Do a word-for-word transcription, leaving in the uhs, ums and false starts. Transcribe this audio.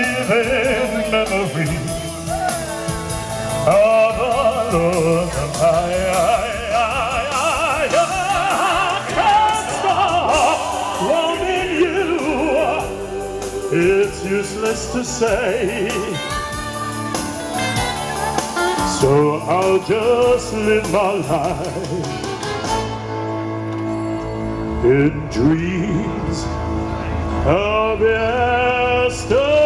living memory of a love that I, I, I, I, I can't stop wanting you. It's useless to say, so I'll just live my life in dreams of yesterday.